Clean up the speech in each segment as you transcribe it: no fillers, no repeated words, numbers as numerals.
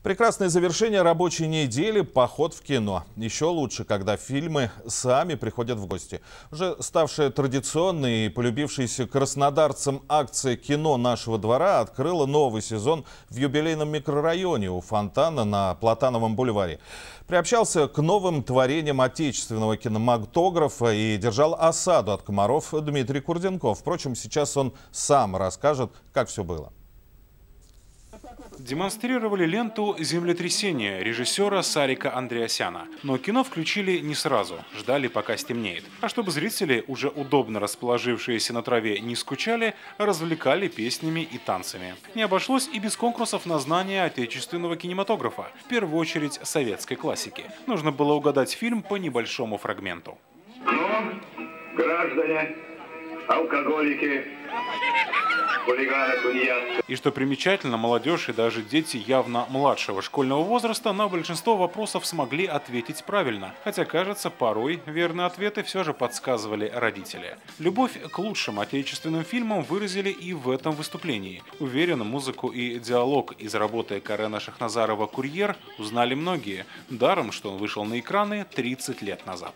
Прекрасное завершение рабочей недели – поход в кино. Еще лучше, когда фильмы сами приходят в гости. Уже ставшая традиционной и полюбившаяся краснодарцам акция «Кино нашего двора» открыла новый сезон в юбилейном микрорайоне у фонтана на Платановом бульваре. Приобщался к новым творениям отечественного кинематографа и держал осаду от комаров Дмитрий Курденков. Впрочем, сейчас он сам расскажет, как все было. Демонстрировали ленту «Землетрясение» режиссера Сарика Андреасяна. Но кино включили не сразу, ждали, пока стемнеет. А чтобы зрители, уже удобно расположившиеся на траве, не скучали, развлекали песнями и танцами. Не обошлось и без конкурсов на знание отечественного кинематографа, в первую очередь советской классики. Нужно было угадать фильм по небольшому фрагменту. Ну, граждане, алкоголики, хулиганы, тунеядцы. И что примечательно, молодежь и даже дети явно младшего школьного возраста на большинство вопросов смогли ответить правильно. Хотя, кажется, порой верные ответы все же подсказывали родители. Любовь к лучшим отечественным фильмам выразили и в этом выступлении. Уверен, музыку и диалог из работы Карена Шахназарова «Курьер» узнали многие. Даром, что он вышел на экраны 30 лет назад.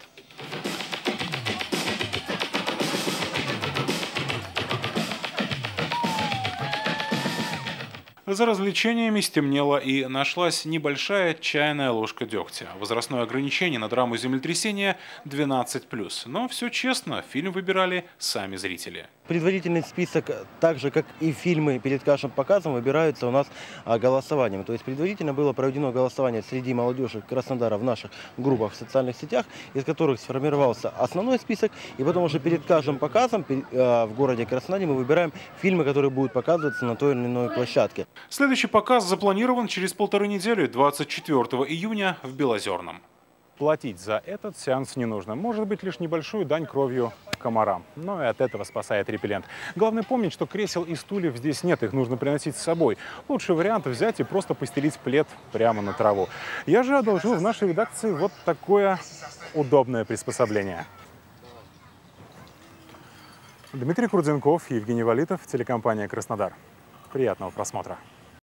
За развлечениями стемнело и нашлась небольшая чайная ложка дегтя. Возрастное ограничение на драму «Землетрясение» 12+. Но все честно, фильм выбирали сами зрители. Предварительный список, так же как и фильмы перед каждым показом, выбираются у нас голосованием. То есть предварительно было проведено голосование среди молодежи Краснодара в наших группах в социальных сетях, из которых сформировался основной список. И потом уже перед каждым показом в городе Краснодаре мы выбираем фильмы, которые будут показываться на той или иной площадке. Следующий показ запланирован через 1,5 недели, 24 июня в Белозерном. Платить за этот сеанс не нужно. Может быть, лишь небольшую дань кровью комарам. Но и от этого спасает репеллент. Главное помнить, что кресел и стульев здесь нет. Их нужно приносить с собой. Лучший вариант взять и просто постелить плед прямо на траву. Я же одолжил в нашей редакции вот такое удобное приспособление. Дмитрий Курденков, Евгений Валитов, телекомпания «Краснодар». Приятного просмотра.